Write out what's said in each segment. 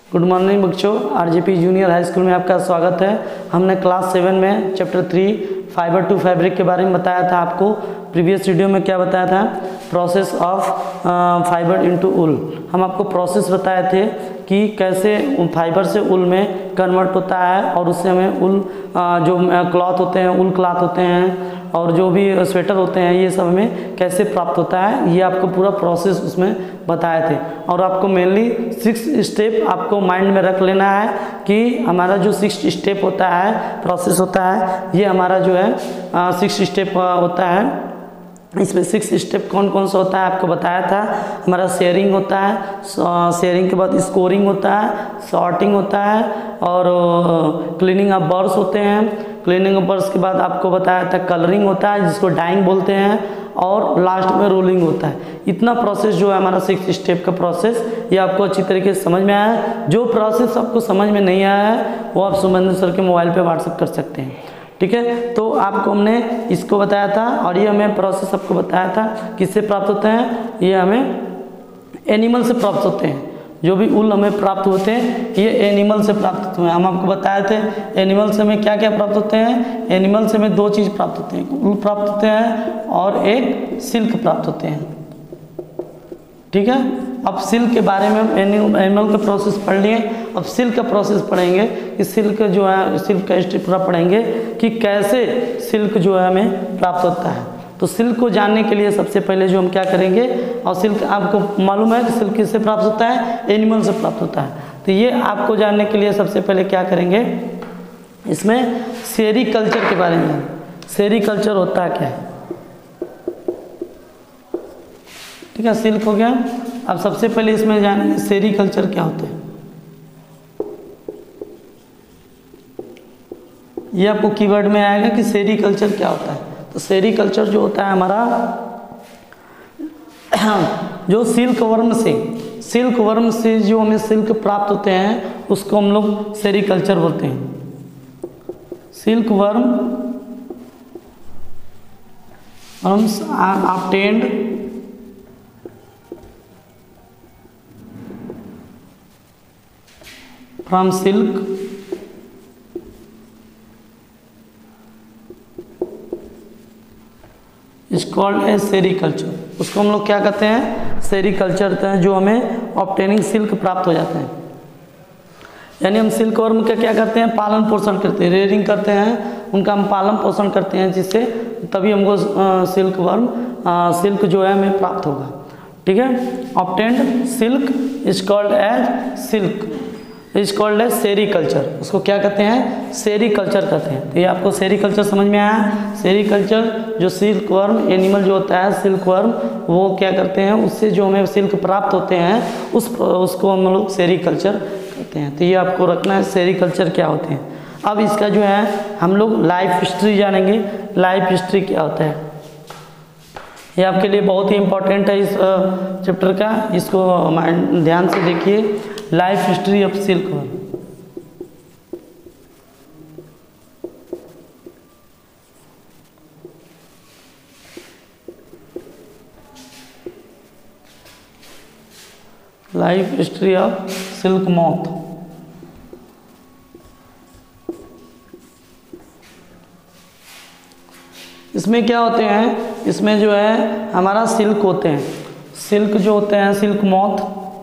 Good morning बच्चों, RJP junior high school में आपका स्वागत है। हमने क्लास 7 में चैप्टर 3 फाइबर टू फैब्रिक के बारे में बताया था। आपको प्रीवियस वीडियो में क्या बताया था? Process of fiber into wool. हम आपको प्रोसेस बताए थे कि कैसे फाइबर से उल में कन्वर्ट होता है और उससे हमें उल जो क्लॉथ होते हैं, उल क्लॉथ होते हैं और जो भी स्वेटर होते हैं, ये सब हमें कैसे प्राप्त होता है, ये आपको पूरा प्रोसेस उसमें बताए थे। और आपको मेनली 6 स्टेप आपको माइंड में रख लेना है कि हमारा जो 6 स्टेप होता है, प्रोसेस होता है, ये हमारा जो है 6 स्टेप होता है। इसमें 6 स्टेप कौन कौन सा होता है आपको बताया था। हमारा शेयरिंग होता है, शेयरिंग के बाद स्कोरिंग होता है, सॉर्टिंग होता है और क्लीनिंग ऑफ बर्स होते हैं। क्लीनिंग ऑफ बर्स के बाद आपको बताया था कलरिंग होता है जिसको डाइंग बोलते हैं और लास्ट में रोलिंग होता है। इतना प्रोसेस जो है हमारा 6 स्टेप का प्रोसेस, ये आपको अच्छी तरीके से समझ में आया है। जो प्रोसेस आपको समझ में नहीं आया है वो आप सुमेंद्र सर के मोबाइल पे व्हाट्सएप कर सकते हैं, ठीक है। तो आपको हमने इसको बताया था और ये हमें प्रोसेस आपको बताया था किससे प्राप्त होते हैं। ये हमें एनिमल से प्राप्त होते हैं। जो भी उल हमें प्राप्त होते हैं ये एनिमल से प्राप्त होते हैं। हम आपको बताए थे एनिमल से हमें क्या क्या प्राप्त होते हैं। एनिमल से हमें 2 चीज़ प्राप्त होते हैं, उल प्राप्त होते हैं और एक सिल्क प्राप्त होते हैं, ठीक है। अब सिल्क के बारे में एनिमल का प्रोसेस पढ़ लिए, अब सिल्क का प्रोसेस पढ़ेंगे कि सिल्क जो है, सिल्क का स्टेप पूरा पढ़ेंगे कि कैसे सिल्क जो है हमें प्राप्त होता है। तो सिल्क को जानने के लिए सबसे पहले जो हम क्या करेंगे, और सिल्क आपको मालूम है कि सिल्क किससे प्राप्त होता है, एनिमल से प्राप्त होता है। तो ये आपको जानने के लिए सबसे पहले क्या करेंगे, इसमें सेरीकल्चर के बारे में। सेरीकल्चर होता है क्या है, ठीक है। सिल्क हो गया। अब सबसे पहले इसमें जानेंगे सेरीकल्चर क्या होता है। ये आपको कीवर्ड में आएगा कि सेरीकल्चर क्या होता है। तो सेरीकल्चर जो होता है हमारा, जो सिल्क वर्म से जो हमें सिल्क प्राप्त होते हैं उसको हम लोग सेरीकल्चर बोलते हैं। Silk worms are obtained from silk is called as sericulture. उसको हम लोग क्या कहते हैं, सेरीकल्चर कहते हैं, जो हमें ऑब्टेनिंग सिल्क प्राप्त हो जाते हैं। यानी हम सिल्क वर्म का क्या करते हैं, पालन पोषण करते हैं, रेयरिंग करते हैं, उनका हम पालन पोषण करते हैं, जिससे तभी हमको सिल्क जो है हमें प्राप्त होगा, ठीक है। Obtained silk is called as sericulture. उसको क्या कहते हैं, सेरीकल्चर कहते हैं। तो ये आपको सेरीकल्चर समझ में आया। सेरीकल्चर जो सिल्क वर्म एनिमल जो होता है सिल्क वर्म, वो क्या करते हैं, उससे जो हमें सिल्क प्राप्त होते हैं उसको हम लोग सेरीकल्चर कहते हैं। तो ये आपको रखना है सेरीकल्चर क्या होते हैं। अब इसका जो है हम लोग लाइफ हिस्ट्री जानेंगे। लाइफ हिस्ट्री क्या होता है, ये आपके लिए बहुत ही इम्पोर्टेंट है इस चैप्टर का। इसको ध्यान से देखिए। Life history of silk worm. Life history of silk moth. इसमें क्या होते हैं, इसमें जो है हमारा सिल्क होते हैं, सिल्क जो होते हैं सिल्क मॉथ,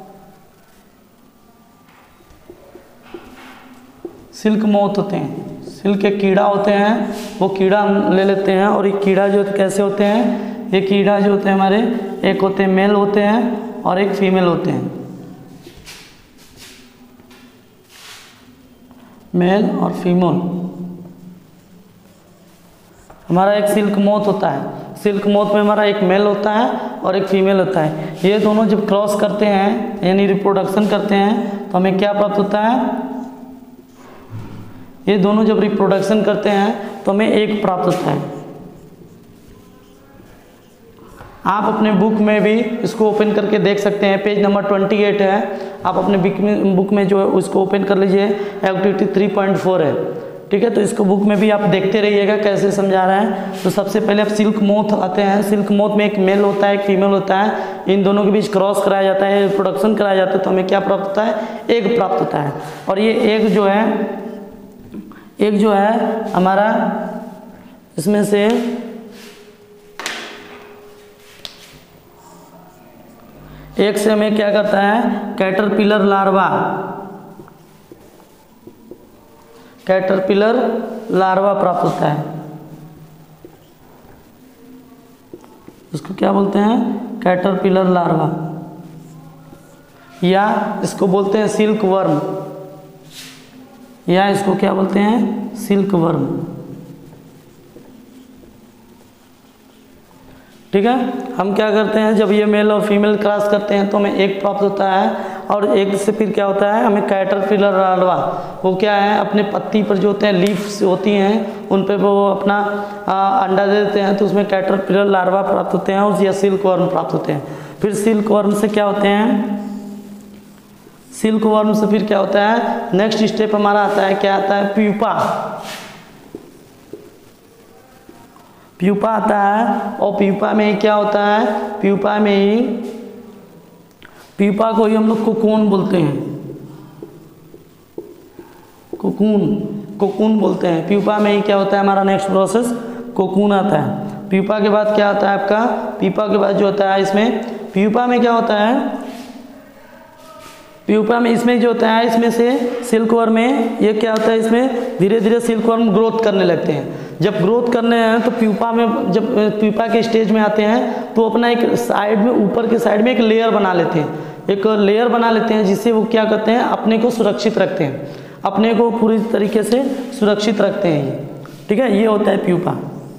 सिल्क मॉथ होते हैं। सिल्क के कीड़ा होते हैं, वो कीड़ा हम ले लेते हैं। और ये कीड़ा जो कैसे होते हैं, ये कीड़ा जो होते हैं हमारे, एक होते हैं मेल होते हैं और एक फीमेल होते हैं, मेल और फीमेल। हमारा एक सिल्क मॉथ होता है, सिल्क मॉथ में हमारा एक मेल होता है और एक फीमेल होता है। ये दोनों जब क्रॉस करते हैं यानी रिप्रोडक्शन करते हैं तो हमें क्या प्राप्त होता है, ये दोनों जब रिप्रोडक्शन करते हैं तो हमें एक प्राप्त होता है। आप अपने बुक में भी इसको ओपन करके देख सकते हैं, पेज नंबर 28 है। आप अपने बुक में जो है उसको ओपन कर लीजिए, एक्टिविटी 3.4 है, ठीक है। तो इसको बुक में भी आप देखते रहिएगा कैसे समझा रहे हैं। तो सबसे पहले आप सिल्क मोथ आते हैं। सिल्क मोथ में एक मेल होता है, एक फीमेल होता है, इन दोनों के बीच क्रॉस कराया जाता है, प्रोडक्शन कराया जाता है, तो हमें क्या प्राप्त होता है, एग प्राप्त होता है। और ये एग जो है हमारा इसमें से एक से हमें क्या करता है, कैटरपिलर लार्वा प्राप्त होता है। इसको क्या बोलते हैं, कैटरपिलर लार्वा, या इसको बोलते हैं सिल्क वर्म, या इसको क्या बोलते हैं, सिल्क वर्म। ठीक है। हम क्या करते हैं, जब ये मेल और फीमेल क्रॉस करते हैं तो हमें एक प्राप्त होता है, और एक से फिर क्या होता है, हमें कैटरपिलर लार्वा, वो क्या है, अपने पत्ती पर जो होते हैं, लीव्स होती हैं, उन पे वो अपना अंडा दे देते हैं, तो उसमें कैटरपिलर लार्वा प्राप्त होते हैं, और या सिल्क वर्म प्राप्त होते हैं। फिर सिल्क वर्म से क्या होते हैं, सिल्क वर्म से फिर क्या होता है, नेक्स्ट स्टेप हमारा आता है, क्या आता है, प्यूपा आता है। और प्यूपा में ही क्या होता है, प्यूपा को ही हम लोग कोकून बोलते हैं, कोकून बोलते हैं। प्यूपा में ही क्या होता है, हमारा नेक्स्ट प्रोसेस कोकून आता है। प्यूपा के बाद क्या आता है आपका, प्यूपा के बाद जो होता है इसमें, प्यूपा में क्या होता है, प्यूपा में इसमें जो होता है, इसमें से सिल्कवर्म में ये क्या होता है, इसमें धीरे धीरे सिल्कवर्म ग्रोथ करने लगते हैं। जब ग्रोथ करने हैं तो प्यूपा में, जब प्यूपा के स्टेज में आते हैं तो अपना एक साइड में, ऊपर के साइड में एक लेयर बना लेते हैं, जिससे वो क्या करते हैं, अपने को सुरक्षित रखते हैं, अपने को पूरी तरीके से सुरक्षित रखते हैं ये। ठीक है, ये होता है प्यूपा।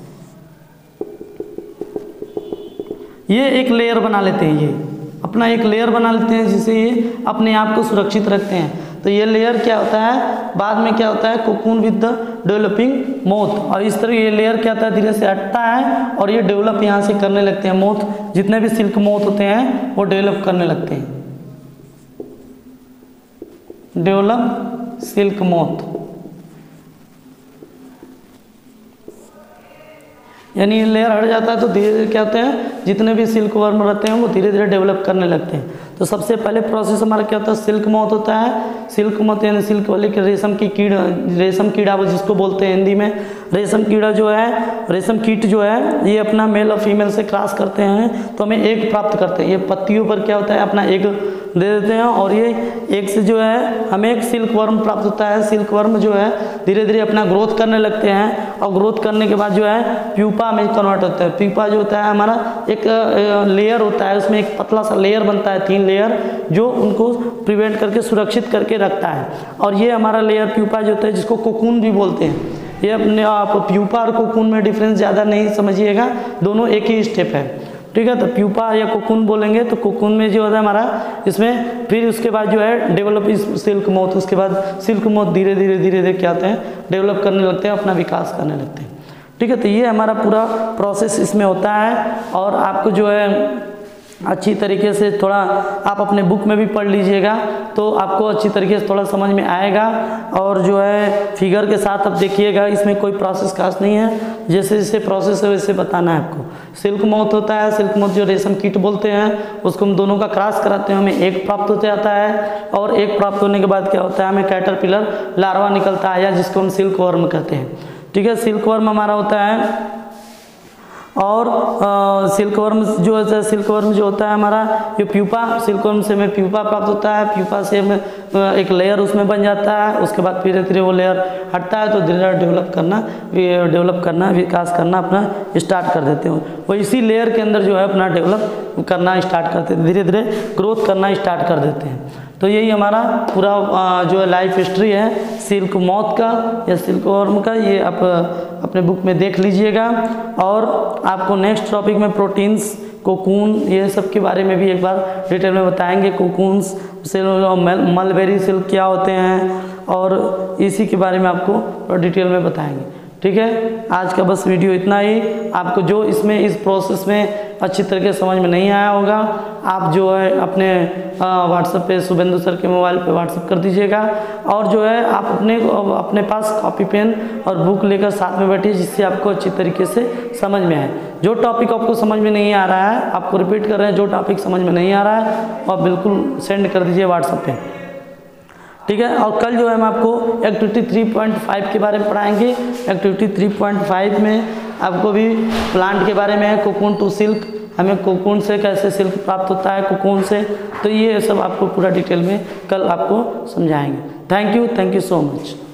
ये एक लेयर बना लेते हैं, ये अपना एक लेयर बना लेते हैं, जिससे ये अपने आप को सुरक्षित रखते हैं। तो ये लेयर क्या होता है, बाद में क्या होता है, cocoon with the developing moth. और इस तरह ये लेयर क्या होता है, धीरे से हटता है और ये डेवलप यहाँ से करने लगते हैं। मोथ, जितने भी सिल्क मोथ होते हैं वो डेवलप करने लगते हैं, डेवलप सिल्क मोथ, यानी ये लेयर हट जाता है तो धीरे धीरे क्या होते हैं, जितने भी सिल्क वर्म रहते हैं वो धीरे धीरे डेवलप करने लगते हैं। तो सबसे पहले प्रोसेस हमारा क्या होता है, सिल्क मोथ होता है। सिल्क मोथ यानी सिल्क वाले के रेशम कीड़ा जिसको बोलते हैं हिंदी में। रेशम कीड़ा जो है, रेशम कीट जो है, ये अपना मेल और फीमेल से क्रॉस करते हैं तो हमें एग प्राप्त करते हैं। ये पत्तियों पर क्या होता है, अपना एग दे देते हैं, और ये एग से जो है हमें एक सिल्क वर्म प्राप्त होता है। सिल्क वर्म जो है धीरे धीरे अपना ग्रोथ करने लगते हैं, और ग्रोथ करने के बाद जो है प्यूपा में कन्वर्ट होता है। प्यूपा जो होता है हमारा एक लेयर होता है, उसमें एक पतला सा लेयर बनता है, 3 लेयर, जो उनको प्रिवेंट करके सुरक्षित करके रखता है। और ये हमारा लेयर प्यूपा जो होता है, जिसको कोकून भी बोलते हैं। ये अपने आप प्यूपा और कोकून में डिफरेंस ज़्यादा नहीं समझिएगा, दोनों एक ही स्टेप है। ठीक है, तो प्यूपा या कोकून बोलेंगे तो कोकून में जो होता है हमारा, इसमें फिर उसके बाद जो है डेवलप सिल्क मोथ। उसके बाद सिल्क मोथ धीरे धीरे क्या होते हैं, डेवलप करने लगते हैं, अपना विकास करने लगते हैं। ठीक है, तो ये हमारा पूरा प्रोसेस इसमें होता है। और आपको जो है अच्छी तरीके से थोड़ा आप अपने बुक में भी पढ़ लीजिएगा तो आपको अच्छी तरीके से थोड़ा समझ में आएगा। और जो है फिगर के साथ आप देखिएगा, इसमें कोई प्रोसेस खास नहीं है, जैसे जैसे प्रोसेस है वैसे बताना है आपको। सिल्क मोथ होता है, सिल्क मोथ जो रेशम कीट बोलते हैं, उसको हम दोनों का क्रॉस कराते हैं, हमें एक प्राप्त हो जाता है। और एक प्राप्त होने के बाद क्या होता है, हमें कैटरपिलर लार्वा निकलता है, या जिसको हम सिल्क वर्म कहते हैं। ठीक है, सिल्क वर्म हमारा होता है। और सिल्क वर्म जो है, सिल्क वर्म जो होता है हमारा, ये प्यूपा, सिल्क वर्म से हमें प्यूपा प्राप्त होता है। प्यूपा से हमें एक लेयर उसमें बन जाता है। उसके बाद धीरे धीरे वो लेयर हटता है तो धीरे धीरे डेवलप करना, विकास करना अपना स्टार्ट कर देते हैं। वो इसी लेयर के अंदर जो है अपना डेवलप करना स्टार्ट करते हैं, धीरे धीरे ग्रोथ करना स्टार्ट कर देते हैं। तो यही हमारा पूरा जो है लाइफ हिस्ट्री है सिल्क मोथ का या सिल्क वर्म का, ये आप अपने बुक में देख लीजिएगा। और आपको नेक्स्ट टॉपिक में प्रोटीन्स, कोकून, ये सब के बारे में भी एक बार डिटेल में बताएंगे। कोकून्स, मलबेरी सिल्क क्या होते हैं, और इसी के बारे में आपको डिटेल में बताएंगे। ठीक है, आज का बस वीडियो इतना ही। आपको जो इसमें इस प्रोसेस में अच्छी तरीके से समझ में नहीं आया होगा, आप जो है अपने व्हाट्सएप पे शुभेंदु सर के मोबाइल पे व्हाट्सएप कर दीजिएगा, और जो है आप अपने पास कॉपी पेन और बुक लेकर साथ में बैठिए, जिससे आपको अच्छी तरीके से समझ में आए। जो टॉपिक आपको समझ में नहीं आ रहा है, आपको रिपीट कर रहे हैं, जो टॉपिक समझ में नहीं आ रहा है आप बिल्कुल सेंड कर दीजिए व्हाट्सएप पे, ठीक है। और कल जो है हम आपको एक्टिविटी 3.5 के बारे में पढ़ाएंगे। एक्टिविटी 3.5 में आपको भी प्लांट के बारे में है, कोकून टू सिल्क, हमें कोकून से कैसे सिल्क प्राप्त होता है, कोकून से, तो ये सब आपको पूरा डिटेल में कल आपको समझाएंगे। Thank you so much.